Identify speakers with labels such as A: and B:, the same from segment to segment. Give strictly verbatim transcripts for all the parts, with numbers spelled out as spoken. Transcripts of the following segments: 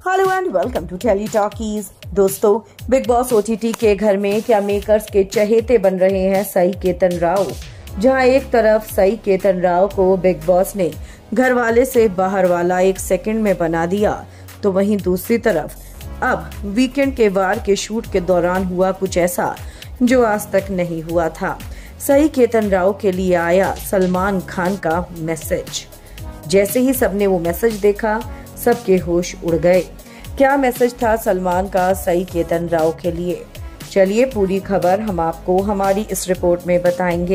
A: Hello and welcome to Tele Talkies. दोस्तों, Bigg Boss OTT के घर में क्या मेकर्स के चहेते बन रहे हैं साई केतन राव। जहां एक तरफ साई केतन राव को बिग बॉस ने घर वाले से बाहर वाला एक सेकंड में बना दिया, तो वहीं दूसरी तरफ अब वीकेंड के वार के शूट के दौरान हुआ कुछ ऐसा जो आज तक नहीं हुआ था। साई केतन राव के लिए आया सलमान खान का मैसेज। जैसे ही सबने वो मैसेज देखा, सबके होश उड़ गए। क्या मैसेज था सलमान का साई केतन राव के लिए? चलिए पूरी खबर हम आपको हमारी इस रिपोर्ट में बताएंगे।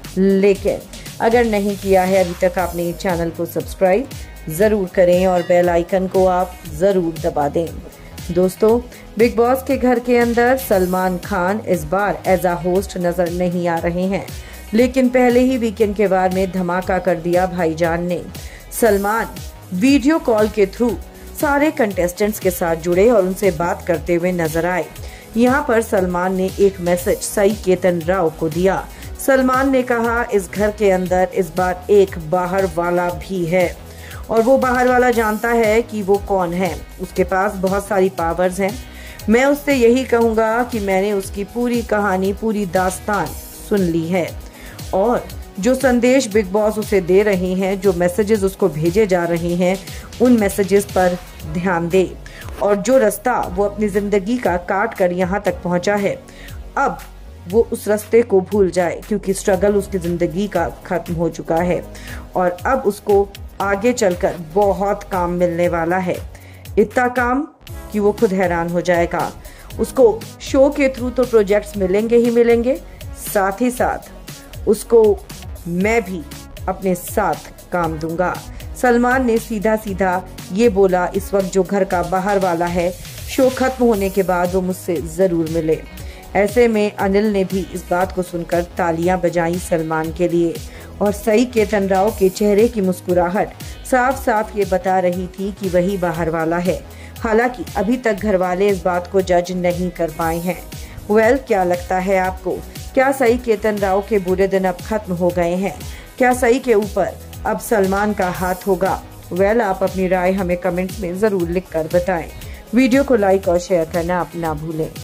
A: लेकिन अगर नहीं किया है अभी तक आपने चैनल को सब्सक्राइब जरूर करें और बेल आइकन को आप जरूर दबा दें। दोस्तों, बिग बॉस के घर के अंदर सलमान खान इस बार एज अ होस्ट नजर नहीं आ रहे हैं, लेकिन पहले ही वीकेंड के वार में धमाका कर दिया भाईजान ने। सलमान वीडियो कॉल के थ्रू सारे कंटेस्टेंट्स के साथ जुड़े और उनसे बात करते हुए नजर आए। यहाँ पर सलमान ने एक मैसेज साई केतन राव को दिया। सलमान ने कहा, इस घर के अंदर इस बार एक बाहर वाला भी है और वो बाहर वाला जानता है कि वो कौन है। उसके पास बहुत सारी पावर्स हैं। मैं उससे यही कहूँगा कि मैंने उसकी पूरी कहानी, पूरी दास्तान सुन ली है और जो संदेश बिग बॉस उसे दे रहे हैं, जो मैसेजेस उसको भेजे जा रहे हैं, उन मैसेजेस पर ध्यान दे और जो रास्ता वो अपनी जिंदगी का काट कर यहाँ तक पहुँचा है, अब वो उस रास्ते को भूल जाए, क्योंकि स्ट्रगल उसकी जिंदगी का खत्म हो चुका है और अब उसको आगे चलकर बहुत काम मिलने वाला है। इतना काम कि वो खुद हैरान हो जाएगा। उसको शो के थ्रू तो प्रोजेक्ट्स मिलेंगे ही मिलेंगे, साथ ही साथ उसको मैं भी अपने साथ काम दूंगा। सलमान ने सीधा सीधा ये बोला, इस वक्त जो घर का बाहर वाला है, शो खत्म होने के बाद वो मुझसे जरूर मिले। ऐसे में अनिल ने भी इस बात को सुनकर तालियां बजाई सलमान के लिए और साई केतन राव के चेहरे की मुस्कुराहट साफ साफ ये बता रही थी कि वही बाहर वाला है। हालांकि अभी तक घर वाले इस बात को जज नहीं कर पाए हैं। वेल, क्या लगता है आपको? क्या साई केतन राव के बुरे दिन अब खत्म हो गए हैं? क्या साई के ऊपर अब सलमान का हाथ होगा? वेल, आप अपनी राय हमें कमेंट्स में जरूर लिखकर बताएं। वीडियो को लाइक और शेयर करना आप ना भूलें।